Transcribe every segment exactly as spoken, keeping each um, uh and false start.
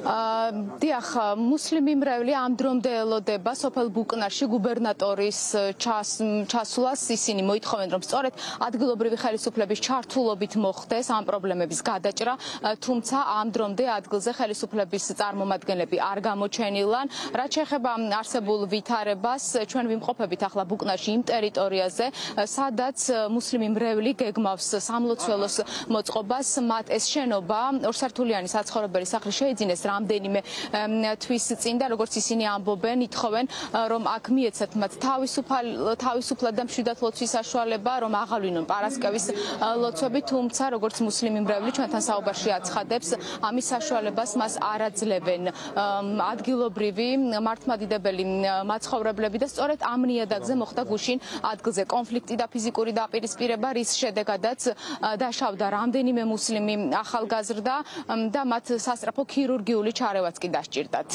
დიახ, მუსლიმი მრევლი ამ დრომდე ელოდება სოფელ ბუკნარში გუბერნატორის ჩასვლას. ისინი მოითხოვენ, რომ სწორედ ადგილობრივი ხელისუფლების ჩართულობით მოხდეს ამ პრობლემების გადაჭრა, თუმცა ამ დრომდე ადგილზე ხელისუფლების წარმომადგენლები არ გამოჩენილან. რაც შეეხება არსებულ ვითარებას, ჩვენ ვიმყოფებით ახლა ბუკნარში იმ ტერიტორიაზე, სადაც მუსლიმი მრევლი გეგმავს სამლოცველოს მოწყობას. მათ ეს შენობა ორსართულიანი საცხოვრებელი სახლი შეიძინეს რამდენიმე თვის წინ და როგორც ისინი ამბობენ, ითხოვენ, რომ აქ მიეცათ მათ თავისუფლად და მშვიდად ლოცვის საშუალება, რომ აღავლინონ პარასკევის ლოცვები, თუმცა როგორც მუსლიმი მრევლი ჩვენთან საუბარში აცხადებს, ამის საშუალებას მას არ აძლევენ ადგილობრივი მართლმადიდებელი მაცხოვრებლები და სწორედ ამ ნიადაგზე მოხდა გუშინ ადგილზე კონფლიქტი და ფიზიკური დაპირისპირება, რის შედეგადაც დაშავდა რამდენიმე მუსლიმი ახალგაზრდა და მათ სასწრაფო ქირურგიული ჩარევაც კი დასჭირდათ.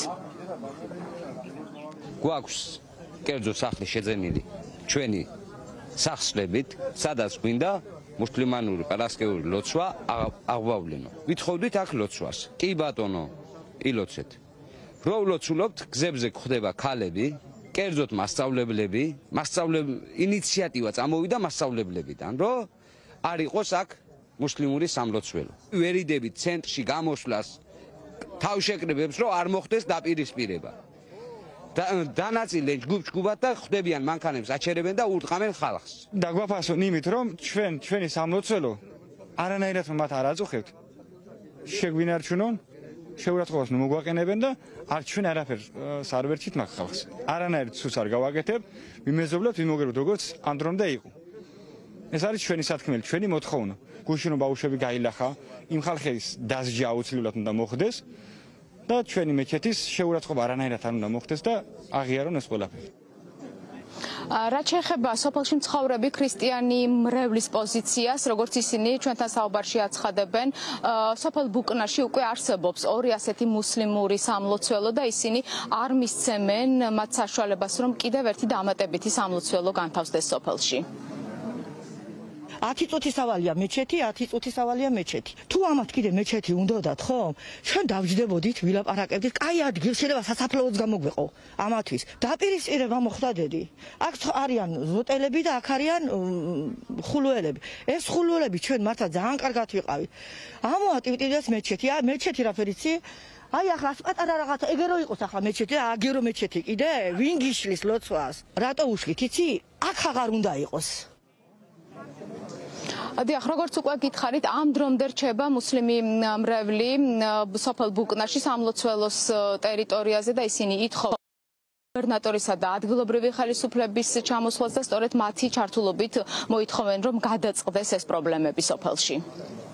გვაქვს კერძო სახლი შეძენილი ჩვენი სახსრებით, სადაც გვინდა მუსლიმანური პარასკევური ლოცვა აღვავლინო. ვითხოვდით აქ ლოცვას. კი ბატონო, ილოცეთ. რო ვლოცულობთ, გზებზე გვხვდება ქალები, კერძოდ მასწავლებლები, მასწავლებლები ინიციატივა წამოვიდა მასწავლებლებიდან, რომ არ იყოს აქ მუსლიმური სამლოცველო. ვერიდებით ცენტრში გამოსვლას თავშეკრებებს, რომ არ მოხდეს დაპირისპირება. დანაწილდნენ ჯგუფ-ჯგუფად და ხვდებიან მანქანებს აჩერებენ და ურტყამენ ხალხს. დაგვაფასონ იმით, რომ ჩვენ ჩვენი სამლოცველო არანაირად მათ არ აწუხებთ. შეგვინარჩუნონ, შეურაცხყოფას მოგვაყენებენ და არ ჩვენ არაფერ არ ვერჩით მაგ ხალხს. არანაირად სულს არ გავაკეთებ, ვიმეზობლებთ, ვიმოგერებთ, როგორც ამ დრომდე იყო. ეს არის ჩვენი სათქმელი, ჩვენი მოთხოვნა. გუშინო ბავშვები გაილახა, იმ ხალხის დასჯა აუცილებლად უნდა მოხდეს და ჩვენი მეჩეთის შეურაცხყოფა არანაირად არ უნდა მოხდეს და აღიარონ ეს ყველაფერი. რაც შეეხება სოფელში მცხოვრები ქრისტიანი მრევლის პოზიციას, როგორც ისინი ჩვენთან საუბარში აცხადებენ, სოფელ ბუკნარში უკვე არსებობს ორი ასეთი მუსლიმური სამლოცველო და ისინი არ მისცემენ მათ საშუალებას, რომ კიდევ ერთი დამატებითი სამლოცველო განთავსდეს სოფელში. ათი წუთისავალია მეჩეთი, ათი წუთისავალია მეჩეთი. თუ ამათ კიდე მეჩეთი უნდათ, ხო? ჩვენ დავჯდებოდით, ვილაპარაკებდით, კაი ადგილ შეიძლება სასაფლაოც გამოგვეყო ამათვის. დაპირისპირება მოხდა დედი. აქ არიან ზოტელები და აქ არიან ხულუელები. ეს ხულუელები ჩვენ მართლა ძალიან კარგად ვიყავით. ამოატივტივდეს მეჩეთი, ა მეჩეთი რაფერიცი? აი ახლა პატარა რაღაცა ეგერო იყოს ახლა მეჩეთი და აგერო მეჩეთი კიდე? ვინ გიშლის ლოცვას? რატო უშლით, იცი? აქ აღარ უნდა იყოს. დიახ, როგორც უკვე გითხარით, ამ დრომდე რჩება მუსლიმი მრევლი სოფელ ბუკნარში სამლოცველოს ტერიტორიაზე და ისინი ითხოვენ გუბერნატორისა და ადგილობრივი ხელისუფლების ჩამოსვლას და სწორედ მათი ჩართულობით მოითხოვენ, რომ გადაწყდეს ეს პრობლემები სოფელში.